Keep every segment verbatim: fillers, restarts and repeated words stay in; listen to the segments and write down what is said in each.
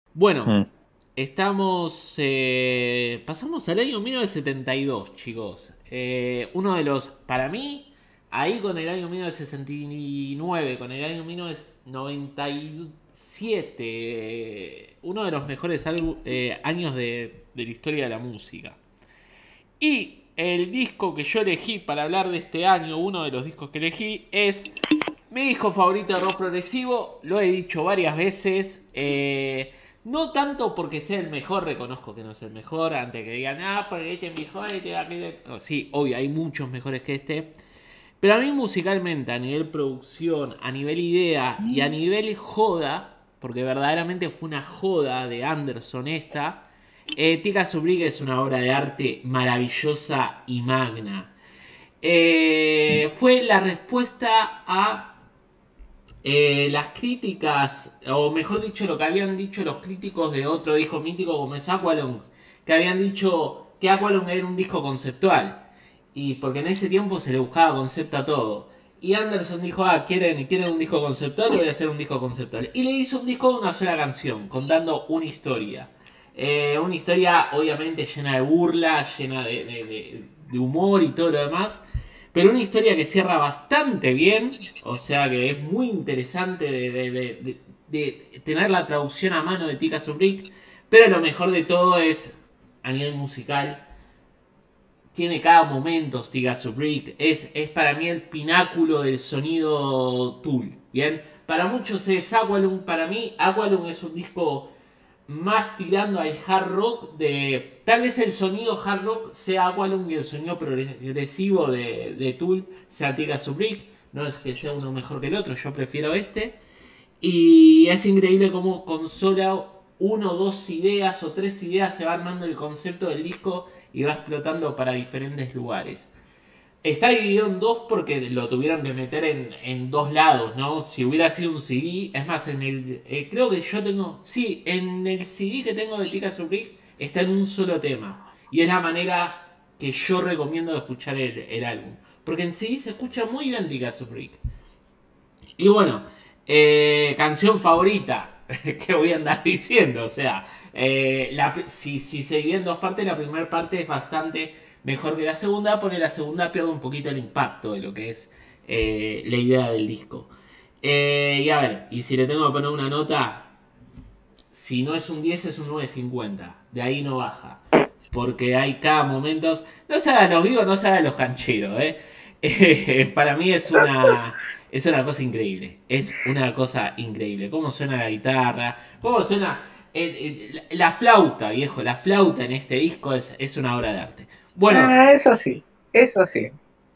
Bueno, Mm. estamos. Eh, pasamos al año mil novecientos setenta y dos, chicos. Eh, uno de los. Para mí, ahí con el año mil novecientos sesenta y nueve, con el año mil novecientos noventa y siete, eh, uno de los mejores álbu- eh, años de, de la historia de la música. Y el disco que yo elegí para hablar de este año, uno de los discos que elegí, es mi disco favorito de rock progresivo. Lo he dicho varias veces. Eh, no tanto porque sea el mejor, reconozco que no es el mejor, antes que digan, ah, porque este es mejor, este es aquel. No, sí, obvio, hay muchos mejores que este. Pero a mí musicalmente, a nivel producción, a nivel idea y a nivel joda, porque verdaderamente fue una joda de Anderson esta, eh, Tika Subrick es una obra de arte maravillosa y magna. Eh, fue la respuesta a eh, las críticas, o mejor dicho, lo que habían dicho los críticos de otro disco mítico como es Aqualung, que habían dicho que Aqualung era un disco conceptual. Y porque en ese tiempo se le buscaba concepto a todo. Y Anderson dijo, ah, ¿quieren, quieren un disco conceptual? Le voy a hacer un disco conceptual. Y le hizo un disco de una sola canción, contando una historia. Eh, una historia obviamente llena de burla, llena de, de- de- de humor y todo lo demás. Pero una historia que cierra bastante bien, o sea que es muy interesante de, de- de- de- de tener la traducción a mano de Tika Subrick. Pero lo mejor de todo es, a nivel musical, tiene cada momento Stiga Subrick. Es, es para mí el pináculo del sonido Tool. Bien, para muchos es Aqualung. Para mí, Aqualung es un disco más tirando al hard rock. De tal vez el sonido hard rock sea Aqualung y el sonido progresivo de, de Tool sea Stiga Subrick. No es que sea uno mejor que el otro, yo prefiero este. Y es increíble cómo con solo uno, dos ideas o tres ideas se va armando el concepto del disco y va explotando para diferentes lugares. Está dividido en dos porque lo tuvieron que meter en, en dos lados, ¿no? Si hubiera sido un C D, es más, en el. Eh, creo que yo tengo. Sí, en el C D que tengo de Tika Subrick está en un solo tema. Y es la manera que yo recomiendo escuchar el, el álbum. Porque en C D se escucha muy bien Tika Subrick. Y bueno, eh, canción favorita, que voy a andar diciendo, o sea, eh, la, si, si se divide en dos partes, la primera parte es bastante mejor que la segunda, porque la segunda pierde un poquito el impacto de lo que es eh, la idea del disco. Eh, y a ver, y si le tengo que poner una nota, si no es un diez es un nueve cincuenta, de ahí no baja. Porque hay cada momento. No se hagan los vivos, no se hagan los cancheros, ¿eh? Eh, para mí es una. Es una cosa increíble. Es una cosa increíble. Cómo suena la guitarra. Cómo suena. eh, eh, la flauta, viejo. La flauta en este disco es, es una obra de arte. Bueno, Ah, eso sí, eso sí.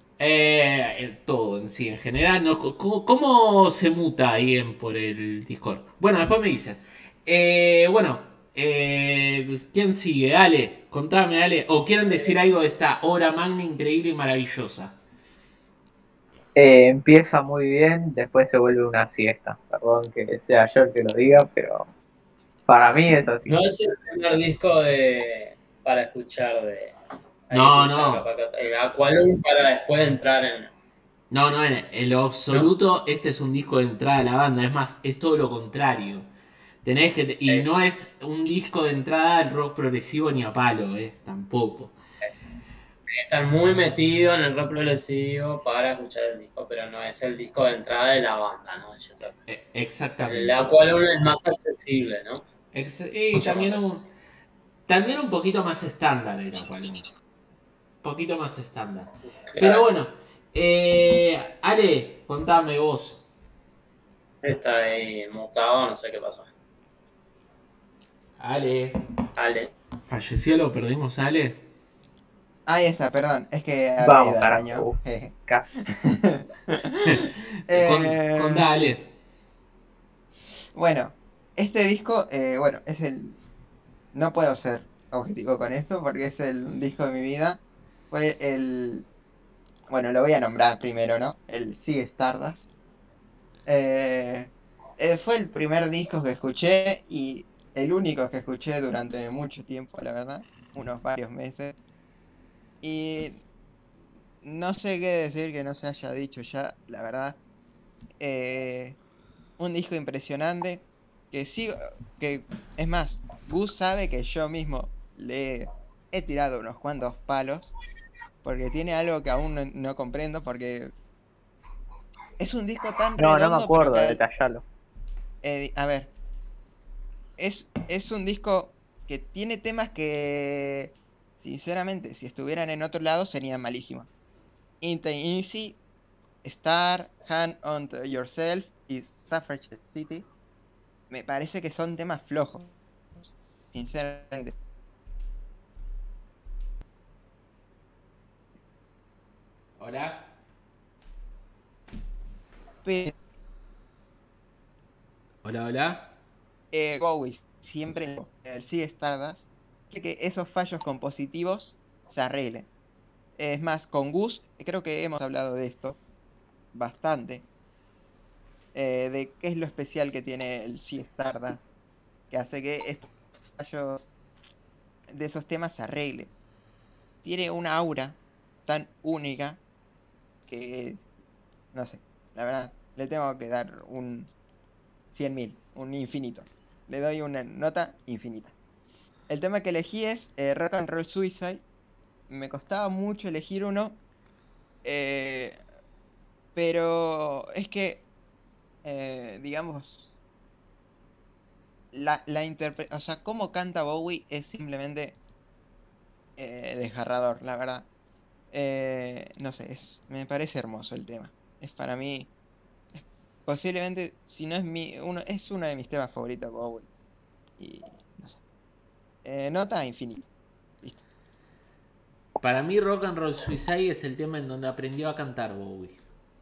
eh, eh, todo en sí, en general. ¿No? ¿Cómo, cómo se muta ahí en, por el Discord? Bueno, después me dicen. Eh, bueno, eh, ¿quién sigue? Ale, contame, Ale. ¿O quieren decir algo de esta obra magna, increíble y maravillosa? Eh, empieza muy bien, después se vuelve una siesta. Perdón que sea yo el que lo diga, pero para mí es así. No es el primer disco de para escuchar de. Hay que No, escuchar no. capaz que el Aqualung para después entrar en. No, no, en, en lo ¿No? absoluto, este es un disco de entrada a la banda. Es más, es todo lo contrario. Tenés que. Y no Eso. es un disco de entrada al rock progresivo ni a palo, eh. Tampoco. Están muy metidos en el rock progresivo para escuchar el disco, pero no es el disco de entrada de la banda, ¿no? De ellos tratan. Eh, El exactamente. Aqualung es más accesible, ¿no? Ex- y Mucho más también un, accesible. también un poquito más estándar era Aqualung. Un poquito más estándar. Pero Claro. bueno, eh, Ale, contame vos. Está ahí mutado, no sé qué pasó. Ale, Ale. ¿falleció? ¿Lo perdimos, Ale? Ahí está, perdón, es que había Vamos, ido al carajo. baño. uh, jeje. casi. Con, Eh, contá, Ale. bueno, este disco, eh, bueno, es el... No puedo ser objetivo con esto porque es el disco de mi vida. Fue el... Bueno, lo voy a nombrar primero, ¿no? El Sigue Stardust. Eh, eh, fue el primer disco que escuché y el único que escuché durante mucho tiempo, la verdad. Unos varios meses. Y no sé qué decir que no se haya dicho ya, la verdad. Eh, un disco impresionante. que sí, que es más, Gus sabe que yo mismo le he tirado unos cuantos palos, porque tiene algo que aún no, no comprendo, porque es un disco tan No, no me redondo, pero acuerdo, que, detallalo. eh, a ver, es, es un disco que tiene temas que, sinceramente, si estuvieran en otro lado serían malísimos. Ain't Easy, Star, Hand on Yourself y Suffragette City, me parece que son temas flojos, sinceramente. Hola. Pero Hola, hola. eh, Bowie siempre el sí Stardust quiere que esos fallos compositivos se arreglen. Es más, con Gus creo que hemos hablado de esto bastante, eh, de qué es lo especial que tiene el sí Stardust, que hace que estos fallos de esos temas se arreglen. Tiene una aura tan única que es, no sé, la verdad, le tengo que dar un cien mil, un infinito. Le doy una nota infinita. El tema que elegí es eh, Rock and Roll Suicide. Me costaba mucho elegir uno, eh, pero es que, eh, digamos, la, la interpretación, o sea, cómo canta Bowie es simplemente eh, desgarrador, la verdad. Eh, no sé, es, me parece hermoso el tema. Es para mí, posiblemente, si no es mi, uno, es uno de mis temas favoritos, Bowie. Y no sé. Eh, nota infinita. Listo. Para mí Rock and Roll Suicide es el tema en donde aprendió a cantar Bowie.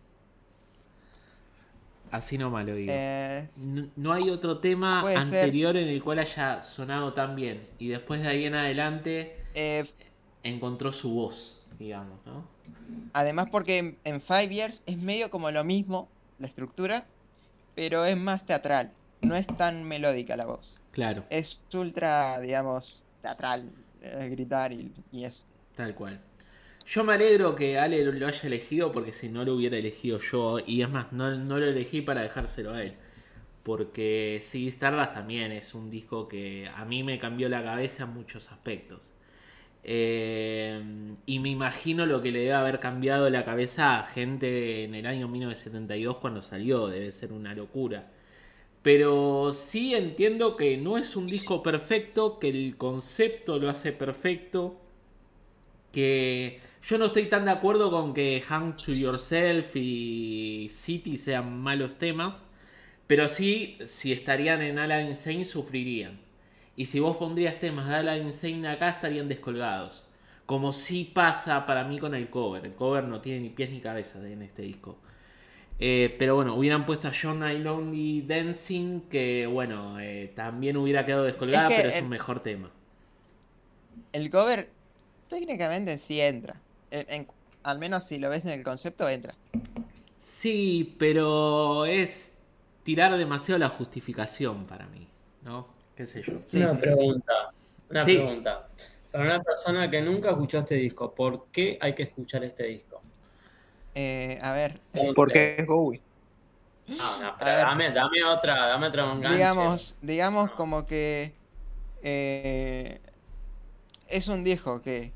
Así nomás lo digo. Eh, No, no hay otro tema puede ser. anterior en el cual haya sonado tan bien. Y después de ahí en adelante eh, encontró su voz, digamos, ¿no? Además porque en, en Five Years es medio como lo mismo, la estructura, pero es más teatral. No es tan melódica la voz. Claro, Es ultra, digamos, teatral, eh, gritar y, y eso. tal cual. Yo me alegro que Ale lo haya elegido porque si no lo hubiera elegido yo. Y es más, no, no lo elegí para dejárselo a él. Porque sí, Stardust también es un disco que a mí me cambió la cabeza en muchos aspectos. Eh, y me imagino lo que le debe haber cambiado la cabeza a gente en el año mil novecientos setenta y dos cuando salió. Debe ser una locura. Pero sí entiendo que no es un disco perfecto, que el concepto lo hace perfecto. Que yo no estoy tan de acuerdo con que Hang to Yourself y City sean malos temas. Pero sí, si estarían en Aladdin Insane, sufrirían. Y si vos pondrías temas de Aladdin Insane acá, estarían descolgados. Como sí pasa para mí con el cover. El cover no tiene ni pies ni cabeza en este disco. Eh, pero bueno, hubieran puesto a John I Lonely Dancing, que bueno, eh, también hubiera quedado descolgada, Es que pero es el, un mejor tema. el cover técnicamente sí entra. En- en- al menos si lo ves en el concepto, entra. Sí, pero es tirar demasiado la justificación para mí, ¿no? ¿Qué sé yo? Sí, Una sí, sí. pregunta, una Sí, pregunta. Para una persona que nunca escuchó este disco, ¿por qué hay que escuchar este disco? Eh, a ver, Según Porque ustedes. es Bowie. No, no, a pero ver, dame, dame otra, dame otro enganche. digamos, digamos No. como que eh, es un disco que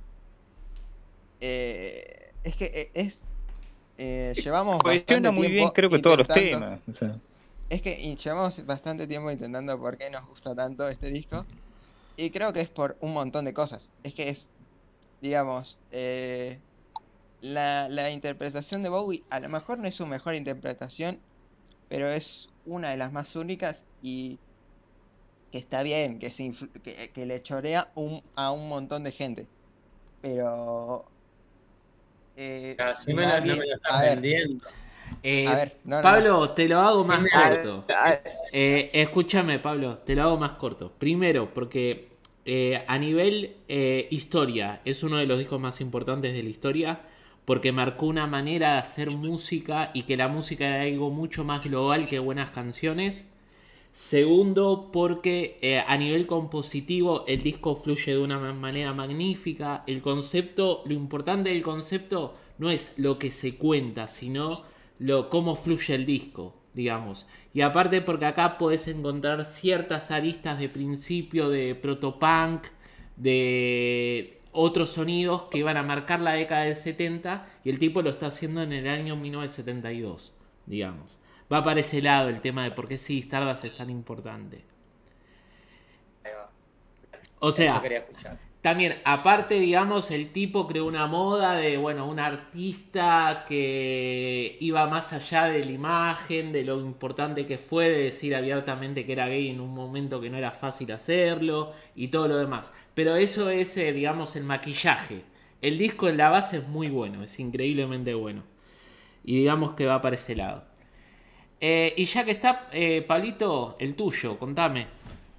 eh, es que eh, es eh, llevamos Cohesiona bastante muy bien, tiempo creo que todos los intentando, temas. O sea, es que y llevamos bastante tiempo intentando por qué nos gusta tanto este disco y creo que es por un montón de cosas. Es que es, digamos, eh, la, la interpretación de Bowie a lo mejor no es su mejor interpretación, pero es una de las más únicas y que está bien, que, se influ- que, que le chorea un, a un montón de gente. Pero eh, Así me la- no me nadie. lo estás A ver, vendiendo. a Eh, ver, no, no, no. Pablo, te lo hago Sí más me ah, corto. ah, Eh, escúchame, Pablo, te lo hago más corto. Primero, porque eh, a nivel eh, historia es uno de los discos más importantes de la historia, porque marcó una manera de hacer música y que la música era algo mucho más global que buenas canciones. Segundo, porque eh, a nivel compositivo el disco fluye de una ma- manera magnífica. El concepto, lo importante del concepto no es lo que se cuenta, sino lo cómo fluye el disco. digamos. Y aparte porque acá podés encontrar ciertas aristas de principio de protopunk, de otros sonidos que iban a marcar la década del setenta, y el tipo lo está haciendo en el año mil novecientos setenta y dos, digamos. Va para ese lado el tema de por qué sí, Stardust es tan importante. Ahí va. O sea, Eso quería escuchar. también, aparte, digamos, el tipo creó una moda de, bueno, un artista que iba más allá de la imagen, de lo importante que fue de decir abiertamente que era gay en un momento que no era fácil hacerlo y todo lo demás. Pero eso es, eh, digamos, el maquillaje. El disco en la base es muy bueno, es increíblemente bueno. Y digamos que va para ese lado. Eh, y ya que está, eh, Pablito, el tuyo, contame.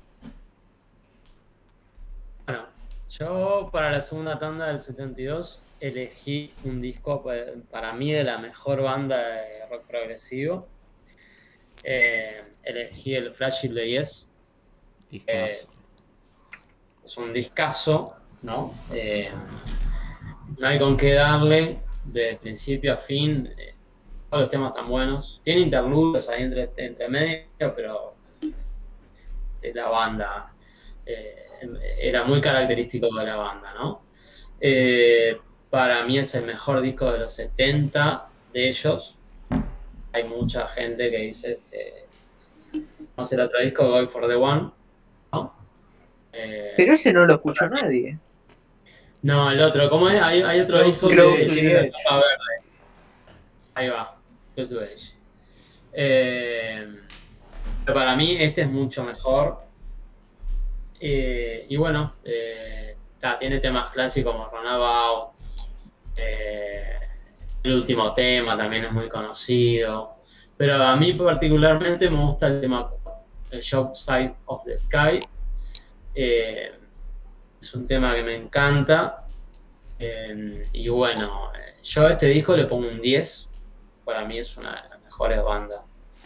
Bueno, yo para la segunda tanda del setenta y dos elegí un disco pa- para mí de la mejor banda de rock progresivo. Eh, elegí el Fragile de Yes. Discazo. Es un discazo, ¿no? Eh, no hay con qué darle de principio a fin. eh, todos los temas tan buenos. Tiene interludios ahí entre, entre medio, pero de la banda eh, era muy característico de la banda, ¿no? Eh, para mí es el mejor disco de los setenta de ellos. Hay mucha gente que dice, este, no sé, el otro disco, Going for the One, ¿no? Eh, Pero ese no lo escuchó nadie. no, el otro, ¿cómo es? Hay, hay otro disco Close que to tiene the la Edge. tapa verde. Ahí va, Close to the Edge. Eh, pero para mí este es mucho mejor. Eh, y bueno, eh, ta, tiene temas clásicos como Runabout. Eh, el último tema también es muy conocido. Pero a mí particularmente me gusta el tema el Show Side of the Sky. Eh, es un tema que me encanta. Eh, y bueno, eh, yo a este disco le pongo un diez. Para mí es una de las mejores bandas.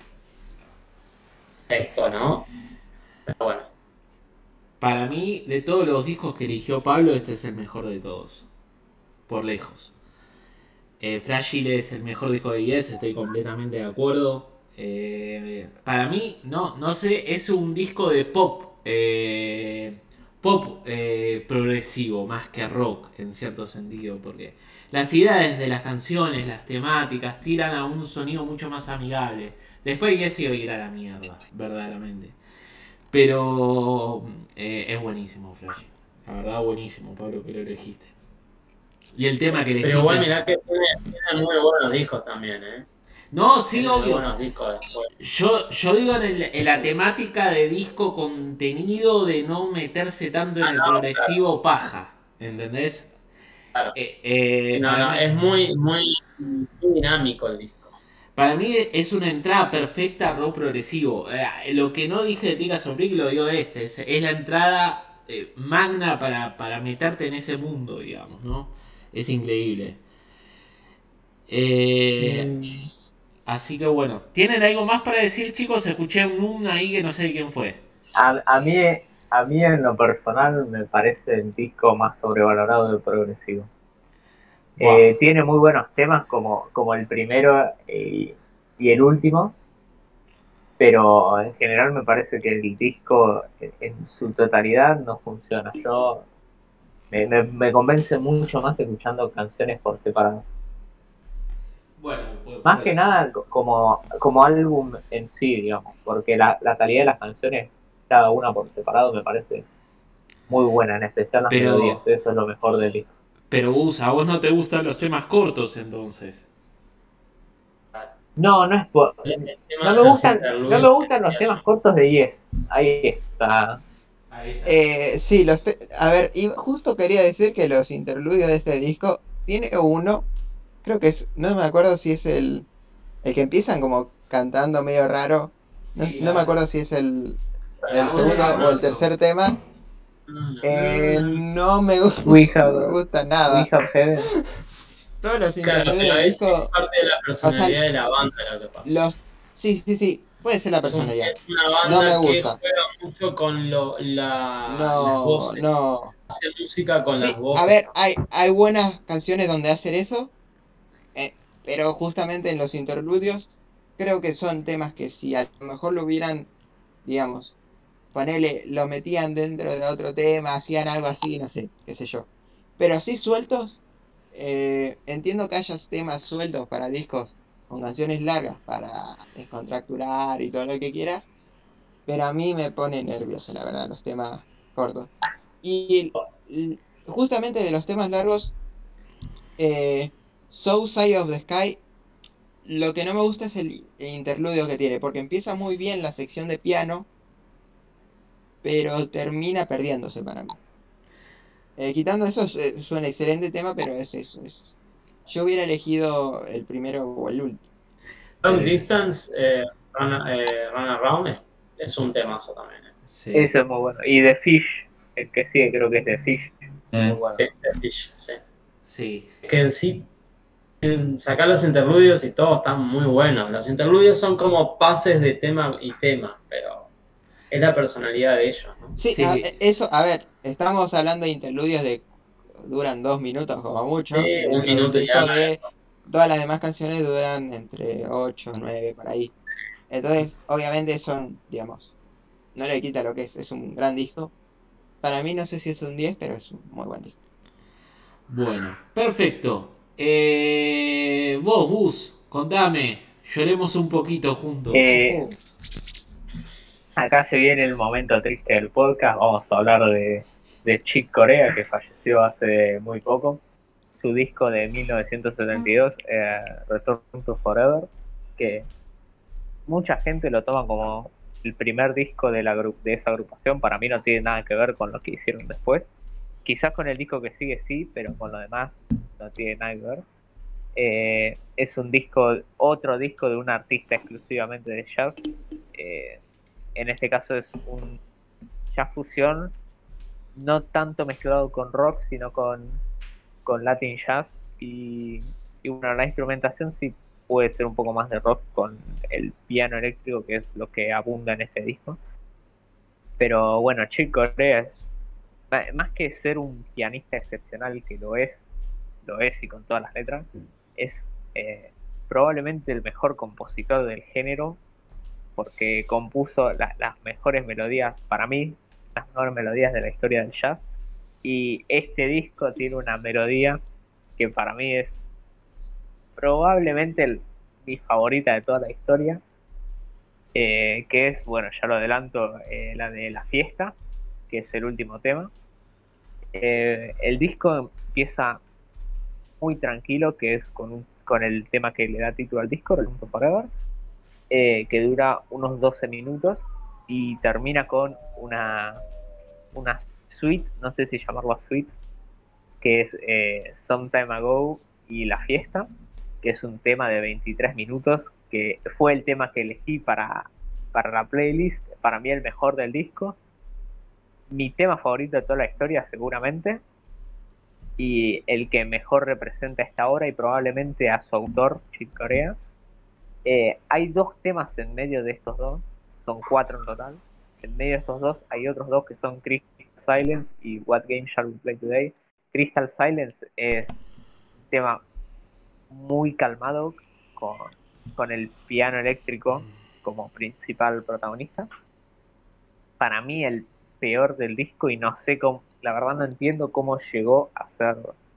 Esto, ¿no? Pero bueno. Para mí, de todos los discos que eligió Pablo, este es el mejor de todos. Por lejos. Eh, Fragile es el mejor disco de Yes, estoy completamente de acuerdo. Eh, para mí, no, no sé, es un disco de pop. Eh, pop eh, progresivo, más que rock, en cierto sentido. Porque las ideas de las canciones, las temáticas, tiran a un sonido mucho más amigable. Después Yes se irá a la mierda, verdaderamente. Pero eh, es buenísimo, Flash. La verdad, buenísimo, Pablo, que lo elegiste. Y el tema que elegiste. Pero igual mirá que tiene, tiene muy buenos discos también, ¿eh? No, sí, Tiene muy obvio. buenos discos después. Yo, yo digo en, el- en la Sí. temática de disco contenido, de no meterse tanto en Ah, el no, progresivo paja. ¿Entendés? Claro. Eh, eh, No, para no, mí- es muy, muy, muy dinámico el disco. Para mí es una entrada perfecta a rock progresivo. Eh, lo que no dije de Tika Sobrick lo dio este. Es, es la entrada eh, magna para, para meterte en ese mundo, digamos, ¿no? Es increíble. Eh, Mm, así que bueno. ¿Tienen algo más para decir, chicos? Escuché un um ahí que no sé quién fue. A, a mí, a mí en lo personal me parece el disco más sobrevalorado del progresivo. Buah. Eh, tiene muy buenos temas como, como el primero y, y el último, pero en general me parece que el disco en, en su totalidad no funciona. Yo me, me, me convence mucho más escuchando canciones por separado. Bueno, puede- Más puede que ser. nada co- como, como álbum en sí, digamos, porque la, la calidad de las canciones, cada una por separado, me parece muy buena, en especial las Pero- melodías. Eso es lo mejor del disco. Pero Gus, a vos no te gustan los temas cortos entonces. No, no es por... El- el tema No de me los gustan, interludios no me gustan los es- temas cortos de Yes. Ahí está. Ahí está. Eh, sí, los te- a ver, y justo quería decir que los interludios de este disco tiene uno, creo que es, no me acuerdo si es el, el que empiezan como cantando medio raro, no, Sí, no me ah. acuerdo si es el, Ah, el segundo famoso. o el tercer tema, eh, no me gusta, We no have, me gusta we nada, have heaven. todos los Claro, interludios pero del es disco, parte de la personalidad de la banda lo que pasa. los, sí, sí, sí, puede ser la Es un- personalidad, es una banda No me que gusta. juega mucho con lo, la, las no, voces. no. Hace música con Sí, las voces. a ver, hay, hay buenas canciones donde hacen eso, eh, pero justamente en los interludios creo que son temas que si a lo mejor lo hubieran, digamos, ponele, lo metían dentro de otro tema, hacían algo así, no sé, qué sé yo. Pero así sueltos, eh, entiendo que haya temas sueltos para discos con canciones largas para descontracturar y todo lo que quieras, pero a mí me pone nervioso, la verdad, los temas cortos. Y l- justamente de los temas largos, eh, So Side of the Sky, lo que no me gusta es el, el interludio que tiene, porque empieza muy bien la sección de piano, pero termina perdiéndose para mí. Eh, quitando eso, es, es un excelente tema, pero es eso. Es... Yo hubiera elegido el primero o el último. Long Eh, Distance, eh, Run, eh, Run Around es, es un temazo también. Eh. sí. Eso es muy bueno. Y The Fish, el que sigue creo que es The Fish. Muy bueno. De- de Fish, sí. Sí. Que en sí, en sacar los interludios y todo están muy buenos. Los interludios son como pases de tema y tema, pero es la personalidad de ellos, ¿no? Sí, a- Sí. e- eso, a ver, estamos hablando de interludios de duran dos minutos como mucho, Sí, un dentro de un minuto y disco algo. de todas las demás canciones duran entre ocho nueve por ahí. Entonces, obviamente son, digamos, no le quita lo que es, es un gran disco. Para mí no sé si es un diez, pero es un muy buen disco. Bueno, perfecto. Eh, vos, Gus, contame. Lloremos un poquito juntos. Eh, Uh, Acá se viene el momento triste del podcast. Vamos a hablar de, de Chick Corea, que falleció hace muy poco. Su disco de mil novecientos setenta y dos, eh, Return to Forever, que mucha gente lo toma como el primer disco de, la, de esa agrupación. Para mí no tiene nada que ver con lo que hicieron después. Quizás con el disco que sigue sí, pero con lo demás no tiene nada que ver. Eh, es un disco, otro disco de un artista exclusivamente de jazz. Eh, en este caso es un jazz fusión, no tanto mezclado con rock, sino con, con Latin jazz. Y, y bueno, la instrumentación sí puede ser un poco más de rock con el piano eléctrico, que es lo que abunda en este disco. Pero bueno, Chick Corea es, más que ser un pianista excepcional, que lo es, lo es y con todas las letras, es eh, probablemente el mejor compositor del género, porque compuso la, las mejores melodías, para mí, las mejores melodías de la historia del jazz. Y este disco tiene una melodía que para mí es probablemente el, mi favorita de toda la historia, eh, que es, bueno, ya lo adelanto, eh, la de La Fiesta, que es el último tema. Eh, el disco empieza muy tranquilo, que es con, un, con el tema que le da título al disco, Return to Forever, eh, que dura unos doce minutos y termina con una, una suite, no sé si llamarlo suite, que es eh, Some Time Ago y La Fiesta, que es un tema de veintitrés minutos, que fue el tema que elegí para, para la playlist, para mí el mejor del disco, mi tema favorito de toda la historia seguramente, y el que mejor representa esta obra y probablemente a su autor, Chick Corea. Eh, hay dos temas en medio de estos dos, son cuatro en total. En medio de estos dos hay otros dos que son Crystal Silence y What Game Shall We Play Today. Crystal Silence es un tema muy calmado con, con el piano eléctrico como principal protagonista. Para mí el peor del disco, y no sé cómo, la verdad no entiendo cómo llegó a ser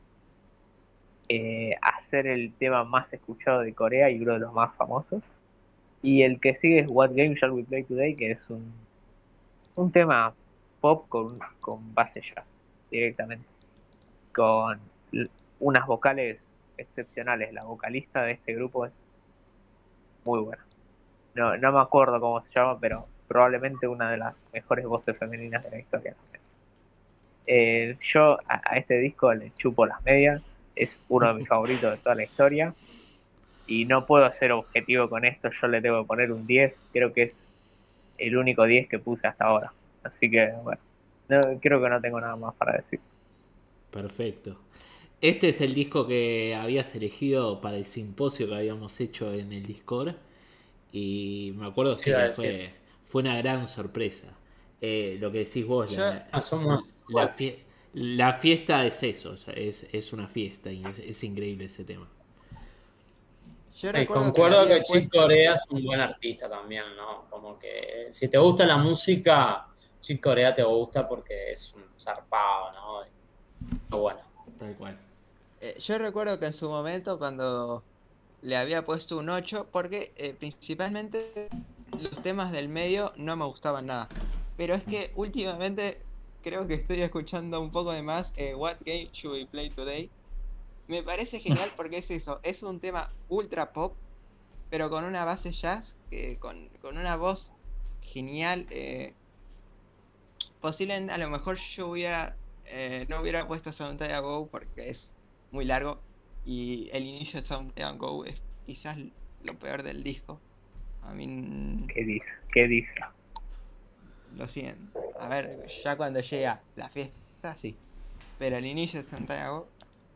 eh, a ser el tema más escuchado de Corea y uno de los más famosos. Y el que sigue es What Game Shall We Play Today, que es un, un tema pop con, con base jazz directamente, con unas vocales excepcionales. La vocalista de este grupo es muy buena. No, no me acuerdo cómo se llama, pero probablemente una de las mejores voces femeninas de la historia también. Eh, yo a, a este disco le chupo las medias, es uno de mis favoritos de toda la historia. Y no puedo ser objetivo con esto, yo le tengo que poner un diez, creo que es el único diez que puse hasta ahora. Así que, bueno, no, creo que no tengo nada más para decir. Perfecto. Este es el disco que habías elegido para el simposio que habíamos hecho en el Discord. Y me acuerdo sí, que fue, fue una gran sorpresa. Eh, lo que decís vos, Yo- la, Ah, somos- la, fie- la fiesta es eso, o sea, es, es una fiesta y es, es increíble ese tema. Yo Eh, recuerdo que le concuerdo había que Chick puesto. Corea es un buen artista también, ¿no? Como que si te gusta la música, Chick Corea te gusta porque es un zarpado, ¿no? Pero bueno. Tal cual. Eh, yo recuerdo que en su momento cuando le había puesto un ocho porque eh, principalmente los temas del medio no me gustaban nada. Pero es que últimamente creo que estoy escuchando un poco de más eh, What Game Should We Play Today. Me parece genial porque es eso, es un tema ultra pop, pero con una base jazz, eh, con, con una voz genial. Eh, posiblemente a lo mejor yo hubiera eh, no hubiera puesto Soundtrack Go porque es muy largo y el inicio de Soundtrack Go es quizás lo peor del disco. A mí mm, ¿Qué dice? ¿Qué dice? lo siento. A ver, ya cuando llega la fiesta, sí. Pero el inicio de Soundtrack Go,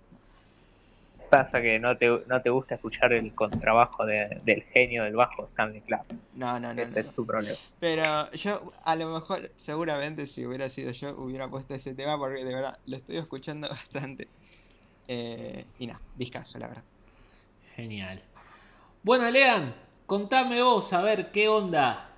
Pasa que no te, no te gusta escuchar el contrabajo de- del genio del bajo, Stanley Clarke. no, no, no, Ese no, es no. tu problema. Pero yo, a lo mejor, seguramente si hubiera sido yo, hubiera puesto ese tema porque de verdad lo estoy escuchando bastante. Eh, y nada, discazo, la verdad. Genial. Bueno, Lean, contame vos, a ver, ¿qué onda?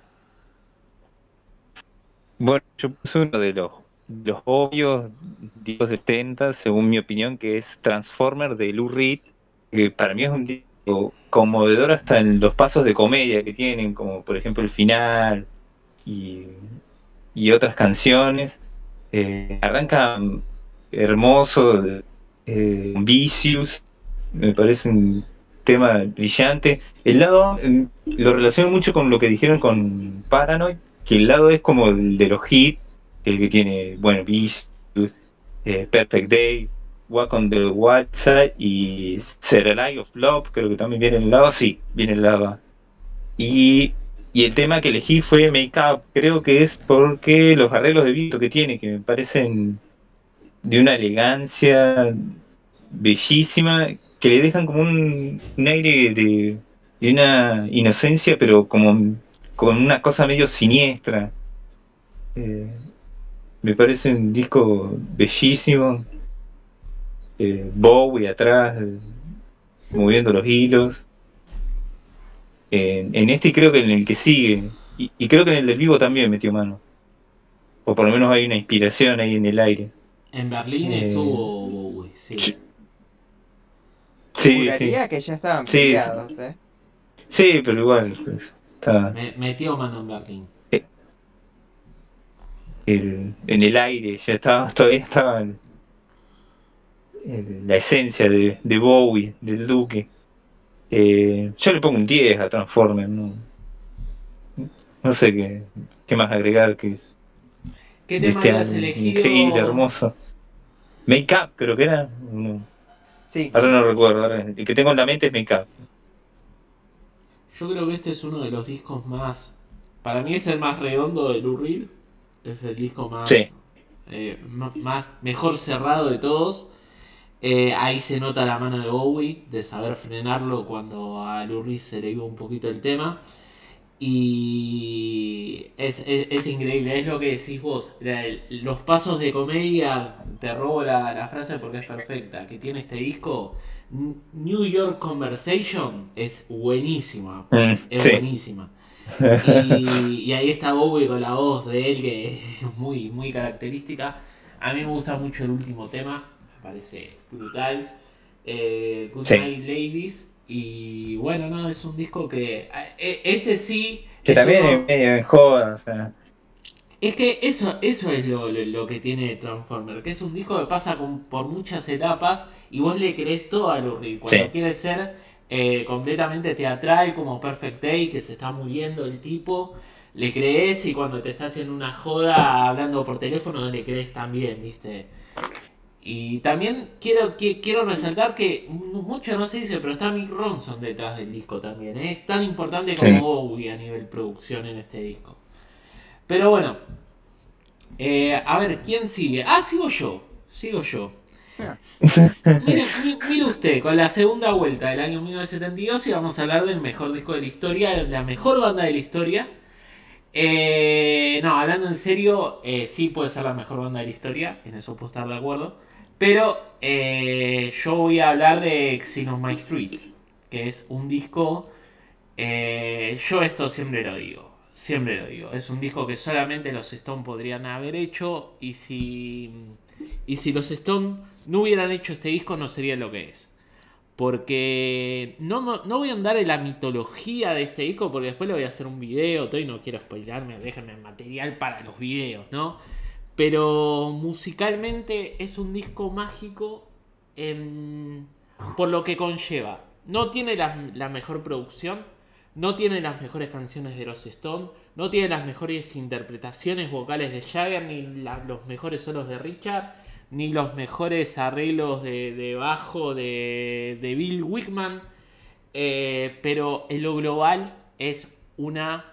Bueno, yo puse uno de los, de los obvios discos de setenta, según mi opinión, que es Transformer de Lou Reed, que para mí es un disco conmovedor hasta en los pasos de comedia que tienen, como por ejemplo el final y, y otras canciones. Eh, arranca hermoso, eh, Vicious, me parece un tema brillante. El lado eh, lo relaciono mucho con lo que dijeron con Paranoid, que el lado es como el de los hits, el que tiene, bueno, Vicious, eh, Perfect Day, Walk on the Wild Side y Serenade of Love, creo que también viene en el lado, sí, viene en el lado A. Y, y el tema que elegí fue Make Up, creo que es porque los arreglos de Vito que tiene, que me parecen de una elegancia bellísima, que le dejan como un, un aire de, de una inocencia, pero como con una cosa medio siniestra. Eh, me parece un disco bellísimo. Eh, Bowie atrás, eh, moviendo los hilos. Eh, en este y creo que en el que sigue, y, y creo que en el del vivo también metió mano. O por lo menos hay una inspiración ahí en el aire. En Berlín Eh, estuvo Bowie, sí. Sí, sí, Juraría que ya estaban Sí, peleados, ¿eh? sí, pero igual pues, está Me- metió mano en Berlín. eh, el- en el aire, ya estaba, todavía estaba el- el- la esencia de, de Bowie, del Duque. Eh, yo le pongo un diez a Transformers, no, no sé qué, qué más agregar que ¿Qué de tema este habías año elegido? increíble, hermoso. Make Up, creo que era. No, Sí, ahora no recuerdo, ahora el que tengo en la mente es Make Up. Yo creo que este es uno de los discos más... Para mí es el más redondo de Lou Reed. Es el disco más... Sí. eh, m- más mejor cerrado de todos. Eh, ahí se nota la mano de Bowie, de saber frenarlo cuando a Lou Reed se le iba un poquito el tema. Y es, es, es increíble, es lo que decís vos. La- el- los pasos de comedia, te robo la, la frase porque es perfecta, que tiene este disco. N- New York Conversation es buenísima, Mm, es sí. buenísima. Y, y ahí está Bowie con la voz de él que es muy, muy característica. A mí me gusta mucho el último tema, me parece brutal. Eh, Good Sí. Night Ladies. Y bueno, no, es un disco que... eh, Este sí... Que es también uno- es medio en joda, o sea. es que eso, eso es lo, lo, lo que tiene Transformer, que es un disco que pasa con, por muchas etapas y vos le crees todo a Lou Reed. Cuando Sí. quiere ser eh, completamente teatral como Perfect Day, que se está muriendo el tipo, le crees, y cuando te está haciendo una joda hablando por teléfono le crees también, ¿viste? Y también quiero, que, quiero resaltar que mucho no se dice, pero está Mick Ronson detrás del disco también, ¿eh? Es tan importante como Sí. Bowie a nivel producción en este disco. Pero bueno, eh, a ver, ¿quién sigue? Ah, sigo yo, sigo yo. Ah. Mire, mi- mire usted, con la segunda vuelta del año mil novecientos setenta y dos y vamos a hablar del mejor disco de la historia, la mejor banda de la historia. Eh, no, hablando en serio, eh, sí puede ser la mejor banda de la historia, en eso puedo estar de acuerdo. Pero eh, yo voy a hablar de Xin on My Street. que es un disco, eh, yo esto siempre lo digo, siempre lo digo, es un disco que solamente los Stones podrían haber hecho, y si, y si los Stones no hubieran hecho este disco no sería lo que es. Porque no, no, no voy a andar en la mitología de este disco, porque después le voy a hacer un video, todo, y no quiero spoilarme, déjenme material para los videos, ¿no? Pero musicalmente es un disco mágico en, por lo que conlleva. No tiene la, la mejor producción, no tiene las mejores canciones de los Stones, no tiene las mejores interpretaciones vocales de Jagger, ni la, los mejores solos de Richard, ni los mejores arreglos de, de bajo de, de Bill Wyman, eh, pero en lo global es una...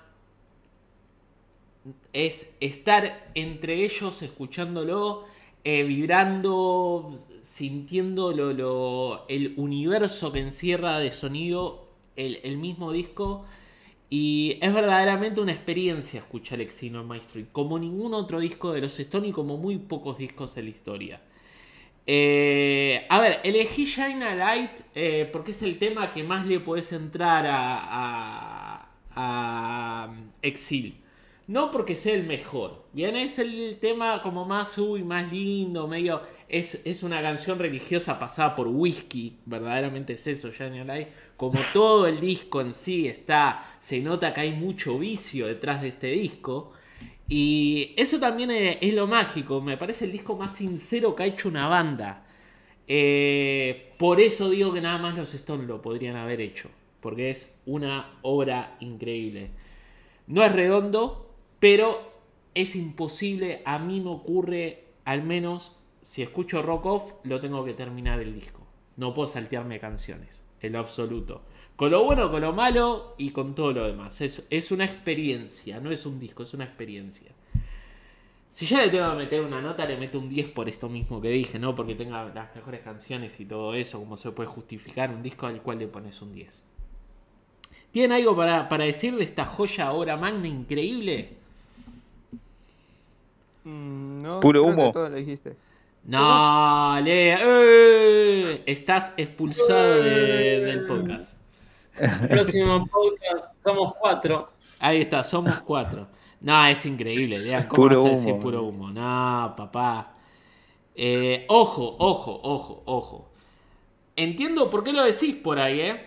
es estar entre ellos, escuchándolo, eh, vibrando, sintiendo lo, lo, el universo que encierra de sonido el, el mismo disco. Y es verdaderamente una experiencia escuchar Exile on My Street, como ningún otro disco de los Stones y como muy pocos discos en la historia. Eh, a ver, elegí Shine a Light eh, porque es el tema que más le podés entrar a, a, a Exile. No porque sea el mejor, bien, es el tema como más, uy, más lindo, medio... Es, es una canción religiosa pasada por whisky, verdaderamente es eso, Shine a Light. Como todo el disco en sí está, se nota que hay mucho vicio detrás de este disco. Y eso también es, es lo mágico, me parece el disco más sincero que ha hecho una banda. Eh, por eso digo que nada más los Stones lo podrían haber hecho, porque es una obra increíble. No es redondo, pero es imposible, a mí me ocurre, al menos si escucho Rock Off, lo tengo que terminar el disco. No puedo saltearme canciones, en lo absoluto. Con lo bueno, con lo malo y con todo lo demás. Es, es una experiencia, no es un disco, es una experiencia. Si ya le tengo que meter una nota, le meto un diez por esto mismo que dije, no porque tenga las mejores canciones y todo eso, como se puede justificar un disco al cual le pones un diez. ¿Tienen algo para, para decir de esta joya obra magna increíble? Mm, no, Puro creo humo. que todo lo dijiste. No, Lea, ¡eh! Estás expulsado de- del podcast. Próximo podcast, somos cuatro. Ahí está, somos cuatro. No, es increíble, Lea, ¿cómo Puro vas a decir humo. puro humo? No, papá. Eh, ojo, ojo, ojo, ojo. Entiendo por qué lo decís por ahí, ¿eh?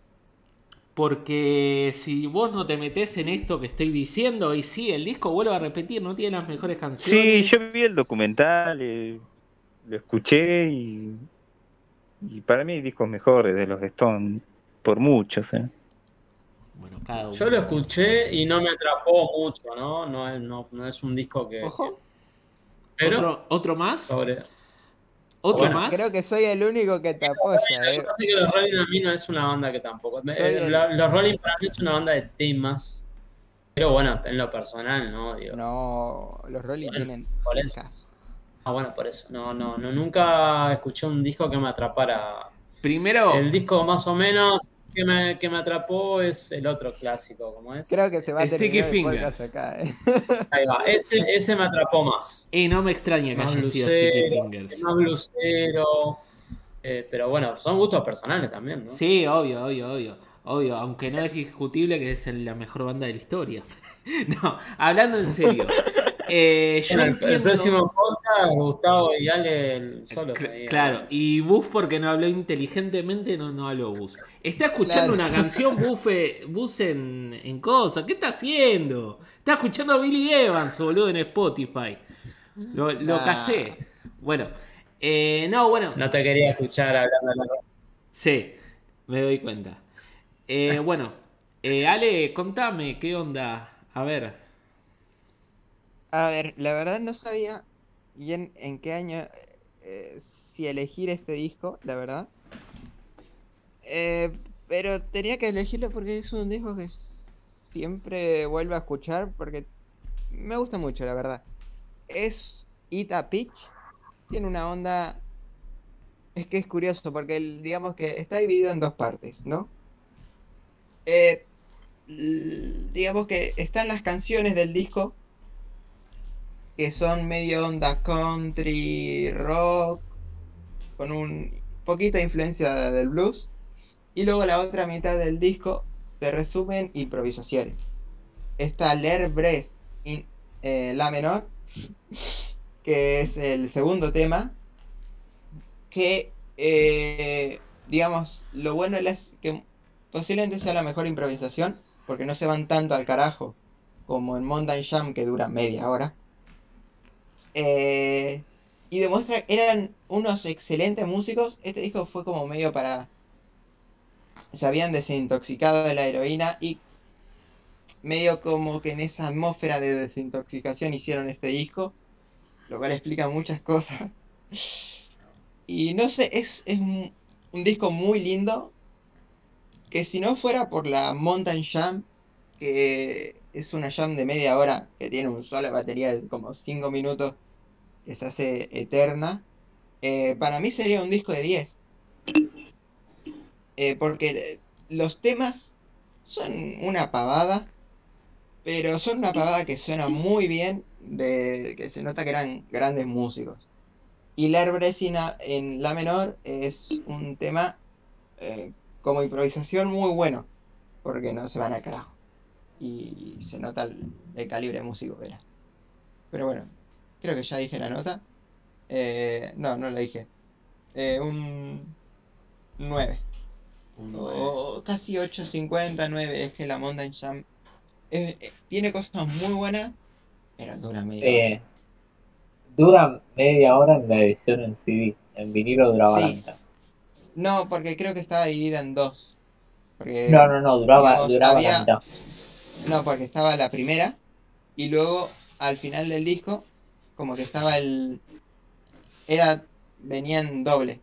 Porque si vos no te metés en esto que estoy diciendo, y sí, el disco, vuelvo a repetir, no tiene las mejores Sí, canciones. yo vi el documental, eh, lo escuché y, y para mí hay discos mejores de los Stones, por muchos. ¿eh? Bueno, cada uno. Yo lo escuché y no me atrapó mucho, ¿no? No es, no, no es un disco que... Ojo, Pero ¿Otro, ¿Otro más? sobre... ¿Otro Bueno, más? creo que soy el único que te apoya, Lo eh. que pasa es que los Rolling a mí no es una banda que tampoco... Soy eh, el- la- Los Rolling para mí es una banda de temas. Pero bueno, en lo personal, ¿no? Digo, No, los Rolling Bueno, tienen por eso. hijas. Ah, bueno, por eso. No, no, no, nunca escuché un disco que me atrapara. Primero, El disco más o menos que me, que me atrapó es el otro clásico, ¿cómo es? Creo que se va a Sticky terminar el podcast Fingers. acá, eh. Ahí va, ese, ese me atrapó más. y no me extraña que Más haya sido Sticky blusero, Fingers. más blusero. Eh, pero bueno, son gustos personales también, ¿no? Sí, obvio, obvio, obvio. Obvio, aunque no es discutible que es la mejor banda de la historia. No, hablando en serio. Eh, yo Bueno, el, el entiendo- próximo podcast, Gustavo y Ale el- solos. Cl- ahí, claro, ¿no? y Buff porque no habló inteligentemente, no, no habló Bus. Está escuchando Claro. una canción Buff, eh, Bus en, en cosa. ¿Qué está haciendo? Está escuchando a Billy Evans, boludo, en Spotify. Lo, lo Nah. casé. Bueno, eh, no, bueno. No te quería escuchar hablando de la... Sí, me doy cuenta. Eh, bueno, eh, Ale, contame, ¿qué onda? A ver. A ver, la verdad no sabía bien en qué año eh, si elegir este disco, la verdad. Eh, pero tenía que elegirlo porque es un disco que siempre vuelvo a escuchar porque me gusta mucho, la verdad. Es Eat a Peach, tiene una onda... Es que es curioso porque el- digamos que está dividido en dos partes, ¿no? Eh, l- digamos que están las canciones del disco que son medio onda country, rock, con un poquita influencia del blues. Y luego la otra mitad del disco se resume en improvisaciones. Está L'Air Brest in eh, La menor, que es el segundo tema, que, eh, digamos, lo bueno es que posiblemente sea la mejor improvisación, porque no se van tanto al carajo como en Mountain Jam, que dura media hora. Eh, y demuestra que eran unos excelentes músicos. Este disco fue como medio para... Se habían desintoxicado de la heroína y medio como que en esa atmósfera de desintoxicación hicieron este disco, lo cual explica muchas cosas. Y no sé, es, es un, un disco muy lindo, que si no fuera por la Mountain Jam, que es una jam de media hora, que tiene un solo de batería de como cinco minutos, que se hace eterna, eh, para mí sería un disco de diez. Eh, porque los temas son una pavada, pero son una pavada que suena muy bien, de que se nota que eran grandes músicos. Y L'Air Bresina en La menor es un tema eh, como improvisación muy bueno, porque no se van al carajo. Y se nota el, el calibre músico que era. Pero bueno, creo que ya dije la nota. Eh, no, no la dije. Eh, un nueve. Un nueve. O casi ocho cincuenta, nueve. Es que la Mountain Jam eh, eh, tiene cosas muy buenas, pero dura media hora. Eh, dura media hora en la edición en C D. En vinilo duraba la Sí. mitad. No, porque creo que estaba dividida en dos. Porque, No, no, no, duraba, digamos, duraba había... la mitad. No, porque estaba la primera y luego al final del disco como que estaba el... Era... venían doble.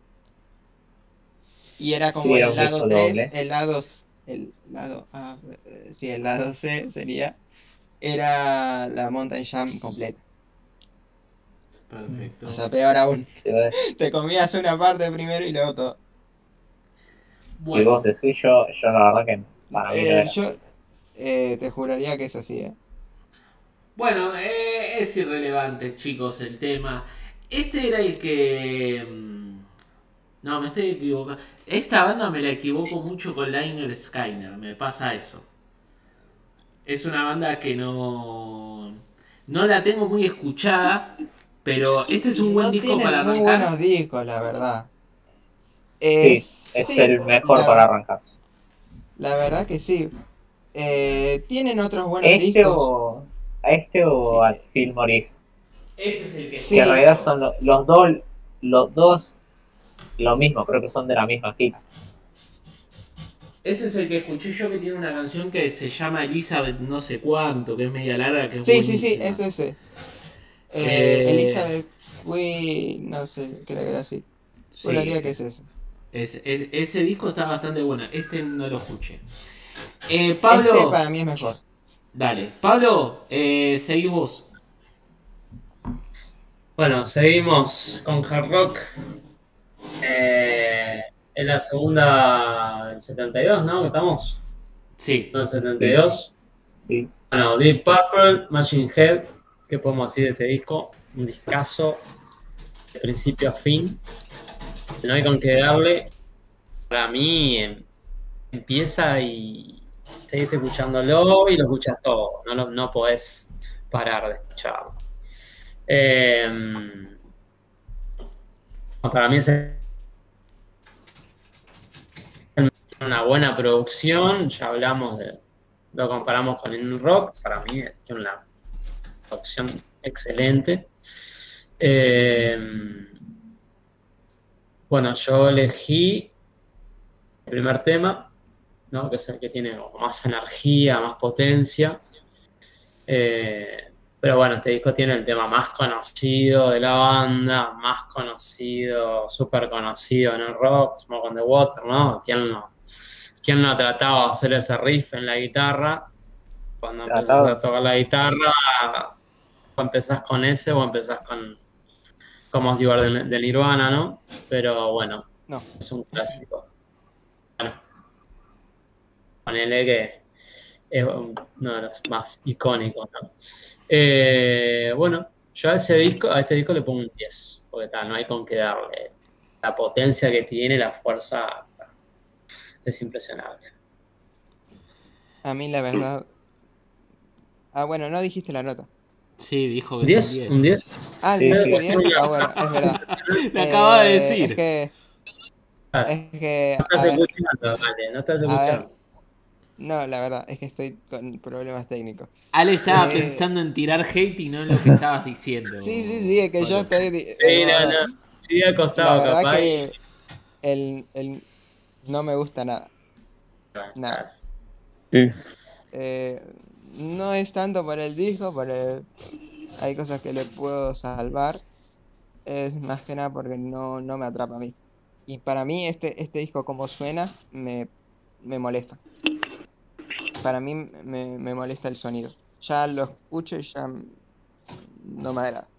Y era como Sí, era el un lado disco tres, doble. el lado... El lado... Ah, eh, sí, el lado C sería... Era la Mountain Jam completa. Perfecto. O sea, peor aún. Si vos, Te comías una parte primero y luego todo. si Bueno, vos decís, yo, yo la verdad que para mí no Eh, era. yo eh, te juraría que es así, ¿eh? bueno, eh, es irrelevante, chicos, el tema. Este era el que... mm, No, me estoy equivocando. Esta banda me la equivoco mucho con Liner Skyner, me pasa eso. Es una banda que no... No la tengo muy escuchada, pero este es un buen No disco para tienen muy arrancar. buenos discos, la verdad. Sí, Eh, es sí, el mejor la, para arrancar. la verdad que sí. Eh, tienen otros buenos Este discos. o. A este o a Eh, Phil Morris. Ese es el que Que en sí, realidad son lo- los dos. Los dos lo mismo, creo que son de la misma gira. Ese es el que escuché yo, que tiene una canción que se llama Elizabeth no sé cuánto, que es media larga, que es sí, sí, sí, buenísima. es ese. Eh, Eh, Elizabeth Wee, no sé, creo que era así. sí, Juraría que es ese. es- es- ese disco está bastante bueno. Este no lo escuché. Eh, Este Pablo, para mí es mejor. dale. Pablo, eh, seguís vos. Bueno, seguimos con hard rock. Eh, en la segunda del setenta y dos, ¿no? ¿Estamos? Sí. No, el setenta y dos. Sí. Bueno, Deep Purple, Machine Head. ¿Qué podemos decir de este disco? Un discazo de principio a fin. No hay con qué darle. Para mí em, empieza y seguís escuchándolo y lo escuchas todo. No, lo- no podés parar de escucharlo. Em, para mí es una buena producción. Ya hablamos de... Lo comparamos con el rock. Para mí es una producción excelente. Em, bueno, yo elegí el primer tema, ¿no? Que es el que tiene más energía, más potencia. Eh, pero bueno, este disco tiene el tema más conocido de la banda, más conocido, súper conocido en el rock, Smoke on the Water, ¿no? ¿Quién no, quién no ha tratado de hacer ese riff en la guitarra? Cuando empezás Tratado. a tocar la guitarra, o empezás con ese o empezás con como You Are de, de Nirvana, ¿no? Pero bueno, No. es un clásico. Bueno, ponele que es uno de los más icónicos, ¿no? Eh, bueno, yo a ese disco, a este disco le pongo un diez, porque tal, no hay con qué darle. La potencia que tiene, la fuerza, es impresionable. A mí la verdad... Ah, bueno, no dijiste la nota. Sí, dijo que ¿diez? son diez. ¿Un diez? Ah, Sí, dijiste sí. diez. Ah, bueno, es verdad. Lo acaba de Eh, decir. Es que... Claro. Es que... No estás A ver, escuchando, vale, no estás a ver, escuchando. no, la verdad, es que estoy con problemas técnicos. Ale estaba Eh, pensando en tirar hate y no en lo que estabas diciendo. Sí, sí, sí, es que yo Facu. estoy... di- Sí, no, hermano, no. Sí, la acostado, verdad capaz. y- que el, el... no me gusta nada. Claro, Nada. Sí. Eh, no es tanto por el disco, por el- hay cosas que le puedo salvar. Es más que nada porque no, no me atrapa a mí. Y para mí este, este disco como suena me, me molesta. Para mí me, me molesta el sonido. Ya lo escucho y ya no me agrada.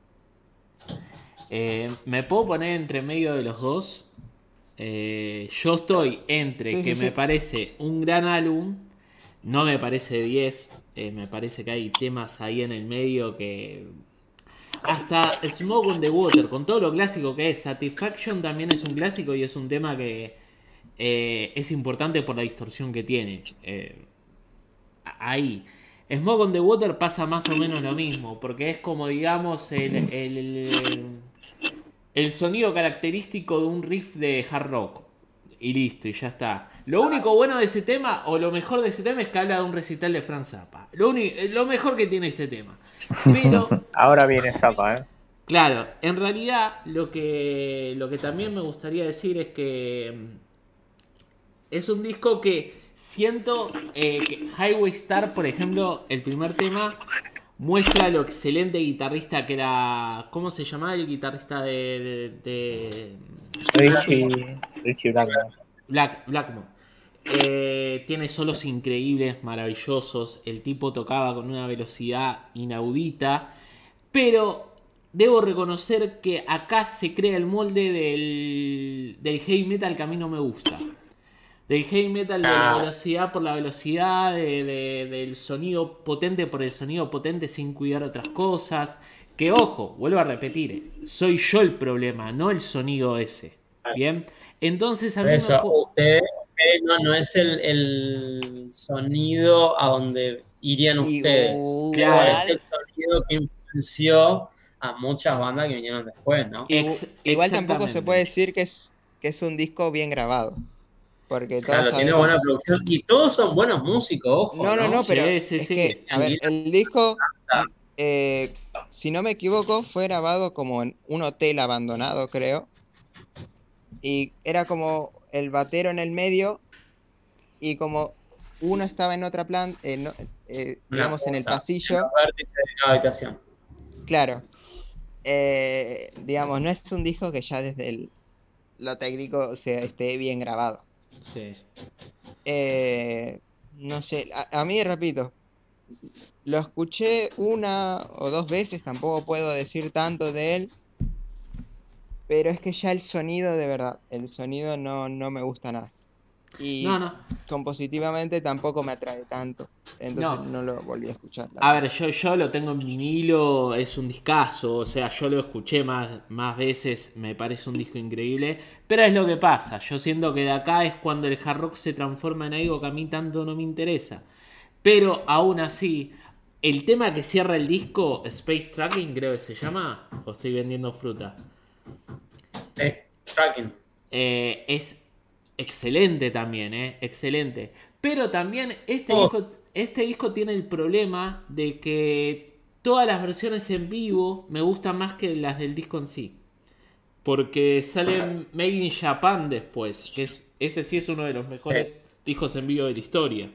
Eh, ¿Me puedo poner entre medio de los dos? Eh, yo estoy entre Sí, que sí, me sí. parece un gran álbum, no me parece diez, eh, me parece que hay temas ahí en el medio que... Hasta Smoke on the Water, con todo lo clásico que es, Satisfaction también es un clásico y es un tema que eh, es importante por la distorsión que tiene. Eh, ahí. Smoke on the Water pasa más o menos lo mismo, porque es como, digamos, el, el, el, el sonido característico de un riff de hard rock. Y listo, y ya está. Lo único bueno de ese tema, o lo mejor de ese tema, es que habla de un recital de Franz Zappa. Lo, uni- lo mejor que tiene ese tema. Pero, Ahora viene Zappa, ¿eh? claro, en realidad lo que, lo que también me gustaría decir es que mm, es un disco que siento eh, que Highway Star, por ejemplo, el primer tema, muestra lo excelente guitarrista que era... ¿Cómo se llamaba el guitarrista de... de, de Richie, Richie Blackmore. Black, Blackmore? Eh, tiene solos increíbles, maravillosos. El tipo tocaba con una velocidad inaudita. Pero debo reconocer que acá se crea el molde del, del heavy metal que a mí no me gusta. Del heavy metal de la Ah. velocidad por la velocidad, de, de- del sonido potente por el sonido potente sin cuidar otras cosas. Que ojo, vuelvo a repetir, soy yo el problema, no el sonido ese. Bien, entonces a Por mí me... eso, po- usted, usted no, no es el, el sonido a donde irían ustedes, pero Claro. es el sonido que influenció a muchas bandas que vinieron después, ¿no? Igu- Ex- igual tampoco se puede exactamente. decir que es, que es un disco bien grabado. Porque todos Claro, tiene sabemos. buena producción y todos son buenos músicos, ojo, No, no, ¿no? no, pero Sí, sí, es sí. que, a ver, el disco, eh, si no me equivoco, fue grabado como en un hotel abandonado, creo. Y era como el batero en el medio y como uno estaba en otra planta, digamos en el punta, pasillo, en los vértices de la habitación. claro. Eh, digamos, no es un disco que ya desde el- lo técnico se esté bien grabado. Sí. Eh, no sé, a, a mí, repito, lo escuché una o dos veces, tampoco puedo decir tanto de él, pero es que ya el sonido, de verdad, el sonido no, no me gusta nada. Y No, no. compositivamente tampoco me atrae tanto, entonces No. no lo volví a escuchar. la A verdad. ver, yo, yo lo tengo en vinilo, es un discazo, o sea, yo lo escuché más, más veces, me parece un disco increíble, pero es lo que pasa, yo siento que de acá es cuando el hard rock se transforma en algo que a mí tanto no me interesa. Pero aún así, el tema que cierra el disco, Space Tracking creo que se llama, o estoy vendiendo fruta, Sí, tracking. eh, es excelente también, eh, excelente. Pero también este, Oh. disco, este disco tiene el problema de que todas las versiones en vivo me gustan más que las del disco en sí. Porque salen Made in Japan después, que es, ese sí es uno de los mejores Sí. discos en vivo de la historia.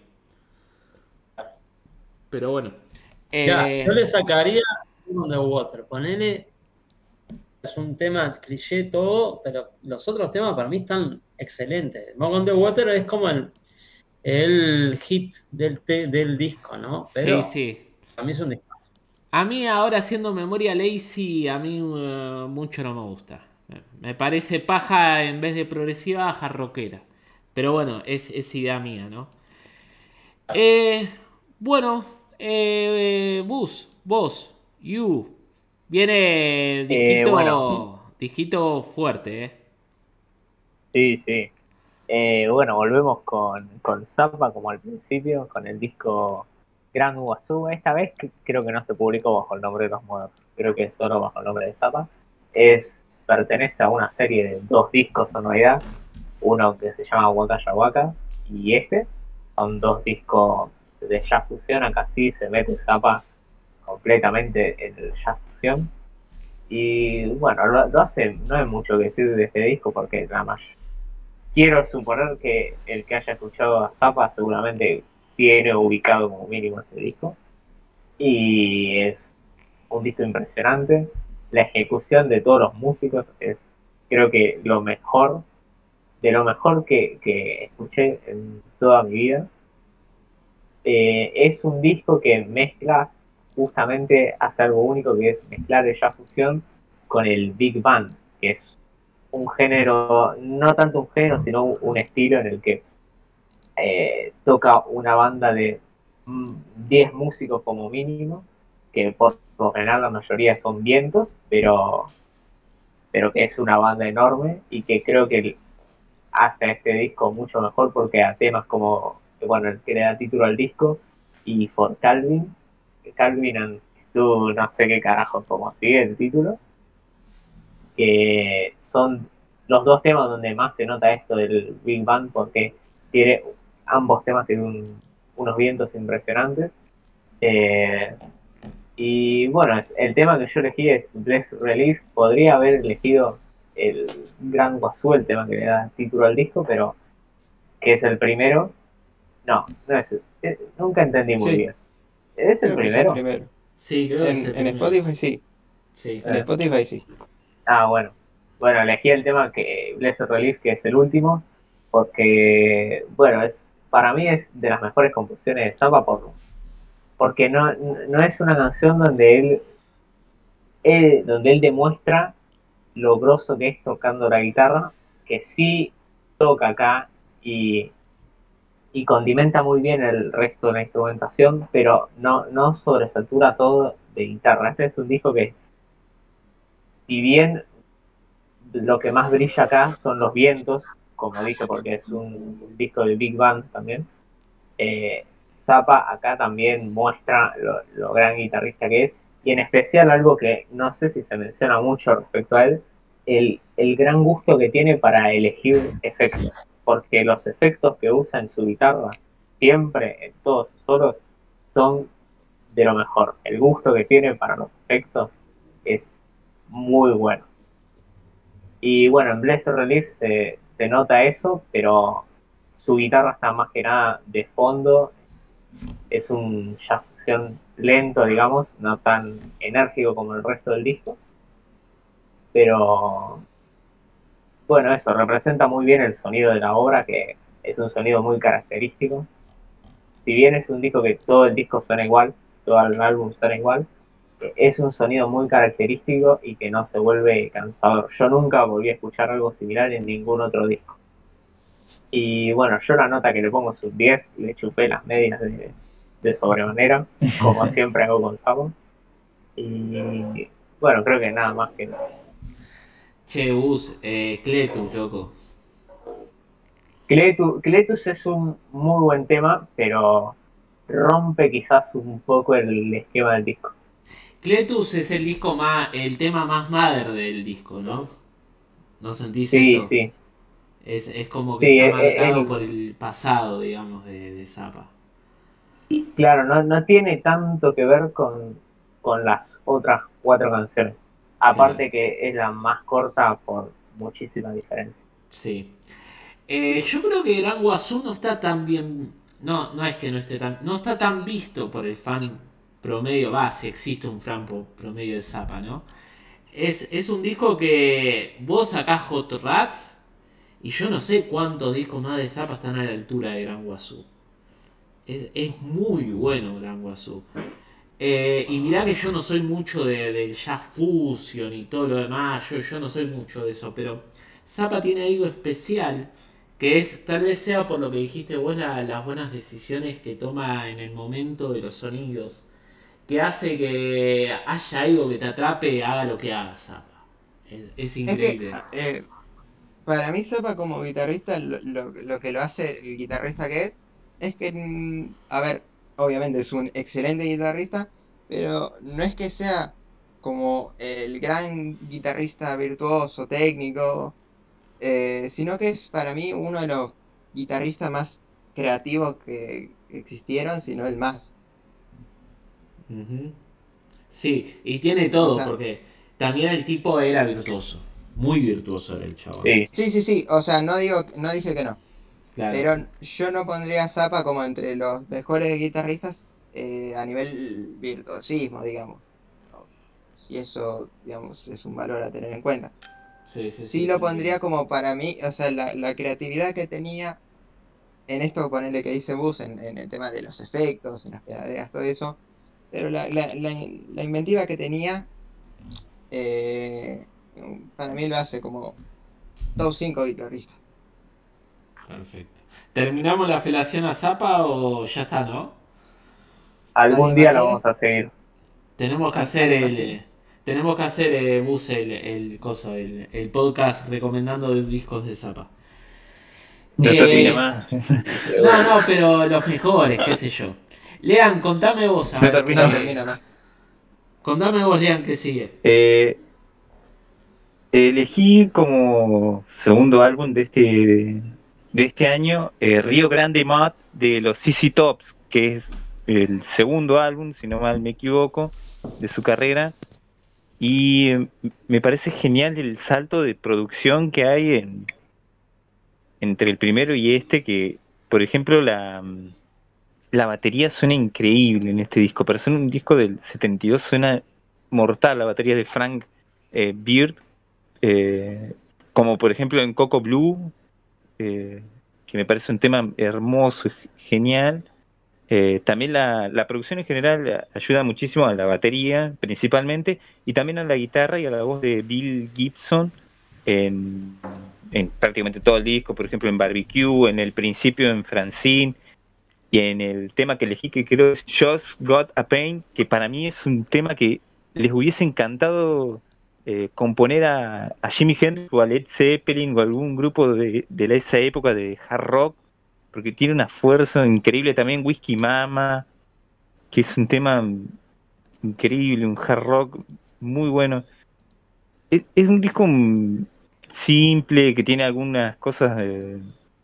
Pero bueno. Ya, eh, yo le sacaría On the Water. Ponele. Es un tema cliché todo, pero los otros temas para mí están excelentes. Smoke on the Water es como el, el hit del, te- del disco, ¿no? Pero sí, sí. para mí es un disco. A mí ahora haciendo memoria lazy, a mí eh, mucho no me gusta. Me parece paja en vez de progresiva, jarroquera. Pero bueno, es, es idea mía, ¿no? Eh, bueno, eh, Bus, vos, you. Viene disquito, Eh, bueno. disquito fuerte, ¿eh? Sí, sí. Eh, bueno, volvemos con, con Zappa como al principio, con el disco Gran Guazú. Esta vez que- creo que no se publicó bajo el nombre de Los Modos, creo que es solo bajo el nombre de Zappa. Es, pertenece a una serie de dos discos en realidad, uno que se llama Waka Waka y este. Son dos discos de jazz fusión, acá sí se mete Zappa completamente en el jazz fusión. Y bueno, lo, lo hace, no hay mucho que decir de este disco porque la mayor quiero suponer que el que haya escuchado a Zappa seguramente tiene ubicado como mínimo este disco. Y es un disco impresionante. La ejecución de todos los músicos es, creo que, lo mejor, de lo mejor que, que escuché en toda mi vida. Eh, es un disco que mezcla, justamente hace algo único, que es mezclar el jazz fusión con el big band, que es un género, no tanto un género, sino un, un estilo en el que eh, toca una banda de mm, diez músicos como mínimo, que por lo general la mayoría son vientos, pero, pero que es una banda enorme y que creo que hace a este disco mucho mejor porque a temas como, bueno, el que le da título al disco y For Calvin, Calvin and tú no sé qué carajo como sigue el título, que son los dos temas donde más se nota esto del Big Band porque tiene, ambos temas tienen un, unos vientos impresionantes. Eh, y bueno, es, el tema que yo elegí es Bless Relief. Podría haber elegido el Gran Guazú, el tema que le da título al disco, pero que es el primero. No, no es, es nunca entendí muy Sí, bien. ¿Es el creo que es el primero? primero. Sí, creo que es En, el en primero. Spotify sí. Sí. En Spotify sí. Ah, bueno. Bueno, elegí el tema que Blessed Relief, que es el último, porque, bueno, es para mí es de las mejores composiciones de Zappa, por, porque no, no es una canción donde él, él- donde él demuestra lo grosso que es tocando la guitarra, que sí toca acá y, y condimenta muy bien el resto de la instrumentación, pero no, no sobresatura todo de guitarra. Este es un disco que, si bien lo que más brilla acá son los vientos, como dije, porque es un disco de Big Band también. Eh, Zappa acá también muestra lo, lo gran guitarrista que es, y en especial algo que no sé si se menciona mucho respecto a él, el, el gran gusto que tiene para elegir efectos, porque los efectos que usa en su guitarra, siempre en todos sus solos, son de lo mejor. El gusto que tiene para los efectos es muy bueno. Y bueno, en Blessed Relief se, se nota eso, pero su guitarra está más que nada de fondo. Es un jazz fusión lento, digamos, no tan enérgico como el resto del disco. Pero bueno, eso representa muy bien el sonido de la obra, que es un sonido muy característico. Si bien es un disco que todo el disco suena igual, todo el álbum suena igual, es un sonido muy característico y que no se vuelve cansador. Yo nunca volví a escuchar algo similar en ningún otro disco. Y bueno, yo la nota que le pongo sub diez, le chupé las medias de, de sobremanera, como siempre hago con Zappa. Y bueno, creo que nada más que... Che, Gus, eh, Cletus, loco. Cletus, Cletus es un muy buen tema, pero rompe quizás un poco el esquema del disco. Cletus es el disco más, el tema más mother del disco, ¿no? ¿No sentís Sí, eso? sí, Es, es como que sí, está es, es- marcado es- por el pasado, digamos, de, de Zappa. claro, no, no tiene tanto que ver con, con las otras cuatro canciones. Claro, Aparte que es la más corta por muchísima diferencia. sí. Eh, yo creo que Gran Guazú no está tan bien. No, no es que no esté tan. No está tan visto por el fan promedio. Va, si existe un fan po- promedio de Zappa, ¿no? Es, es un disco que vos sacás Hot Rats y yo no sé cuántos discos más de Zappa están a la altura de Gran Guazú. Es, es muy bueno Gran Guazú. Eh, y mirá que yo no soy mucho de, del jazz fusion y todo lo demás, yo, yo no soy mucho de eso, pero Zappa tiene algo especial que es, tal vez sea por lo que dijiste vos, la- las buenas decisiones que toma en el momento de los sonidos, que hace que haya algo que te atrape, haga lo que haga Zappa. Es, es Es que increíble. eh, para mí Zappa como guitarrista, lo, lo, lo que lo hace el guitarrista que es, es que, mm, a ver, obviamente es un excelente guitarrista, pero no es que sea como el gran guitarrista virtuoso, técnico, eh, sino que es para mí uno de los guitarristas más creativos que existieron, si no el más. Ujú. Sí, y tiene O todo, sea, porque también el tipo era virtuoso. Muy virtuoso era el chabón. Sí, sí, sí, sí, o sea, no digo, no dije que no, Claro. pero yo no pondría a Zappa como entre los mejores guitarristas eh, a nivel virtuosismo, digamos. Y eso, digamos, es un valor a tener en cuenta. Sí, sí, Sí sí, lo te entiendo. pondría como para mí, o sea, la, la creatividad que tenía en esto, ponerle que dice Bus, en, en el tema de los efectos, en las pedaleras, todo eso, pero la, la, la, la inventiva que tenía, eh, para mí lo hace como top cinco guitarristas. Perfecto. ¿Terminamos la felación a Zapa o ya está, no? algún ¿Alguien más día lo tiene? vamos a seguir. Tenemos que ¿Al- hacer ¿Alguien más el. tiene? Tenemos que hacer, eh, Bus, el, el coso, el, el podcast recomendando discos de Zapa. No termina Eh, más. no, no, pero los mejores, qué sé yo. Lean, contame vos, a No ver termina No más. qué. termina más. Contame vos, Lean, qué sigue. Eh, elegí como segundo álbum de este, de este año eh, Rio Grande Mud de los Z Z Tops, que es el segundo álbum, si no mal me equivoco, de su carrera. Y eh, me parece genial el salto de producción que hay en, entre el primero y este, que, por ejemplo, la, la batería suena increíble en este disco. Para ser un disco del setenta y dos suena mortal la batería de Frank eh, Beard, eh, como por ejemplo en Coco Blue, eh, que me parece un tema hermoso, genial. Eh, también la, la producción en general ayuda muchísimo a la batería principalmente y también a la guitarra y a la voz de Bill Gibson en, en prácticamente todo el disco, por ejemplo en Barbecue, en el principio en Francine y en el tema que elegí que creo es Just Got a Pain, que para mí es un tema que les hubiese encantado eh, componer a, a Jimi Hendrix o a Led Zeppelin o algún grupo de, de esa época de hard rock, porque tiene una fuerza increíble. También Whiskey Mama, que es un tema increíble, un hard rock muy bueno. Es, es un disco mm, simple, que tiene algunas cosas eh,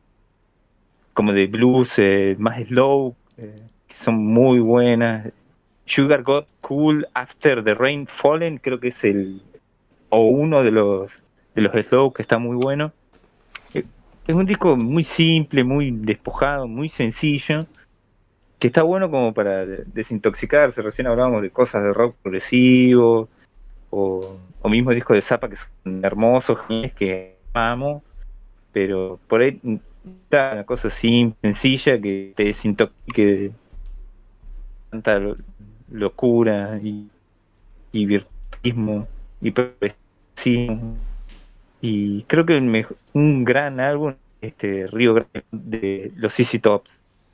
como de blues eh, más slow, eh, que son muy buenas. Sugar Got Cool After the Rain Fallen, creo que es el o uno de los de los slow que está muy bueno. Eh, Es un disco muy simple, muy despojado, muy sencillo, que está bueno como para de- desintoxicarse. Recién hablábamos de cosas de rock progresivo, o, o mismo discos de Zappa que son hermosos, geniales, que amo, pero por ahí está una cosa simple, sencilla, que te desintoxique de tanta lo- locura y, y virtuosismo y progresismo. Y creo que el mejo- un gran álbum, este Río Grande de los Z Z Tops.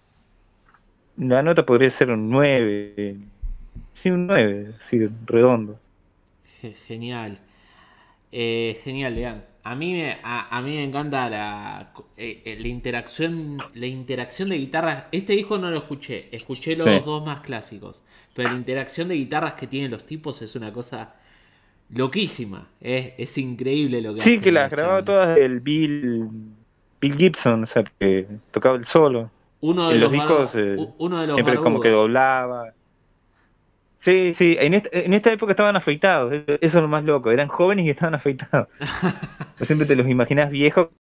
La nota podría ser un nueve, sí, un nueve, sí, redondo. Ge- Genial. Eh, genial, Lean. A mí me, a, a mí me encanta la, eh, eh, la interacción, la interacción de guitarras. Este disco no lo escuché, escuché los Sí, dos más clásicos. Pero la interacción de guitarras que tienen los tipos es una cosa loquísima. Es, es increíble lo que sí, que hacen las los grababa chabones. todas el Bill, Bill Gibson, o sea, que tocaba el solo. Uno de En los los discos bar- eh, u- uno de los siempre como que barbudos. doblaba. Sí, sí, en esta, en esta época estaban afeitados, eso eso es lo más loco, eran jóvenes y estaban afeitados. Vos siempre te los imaginás viejos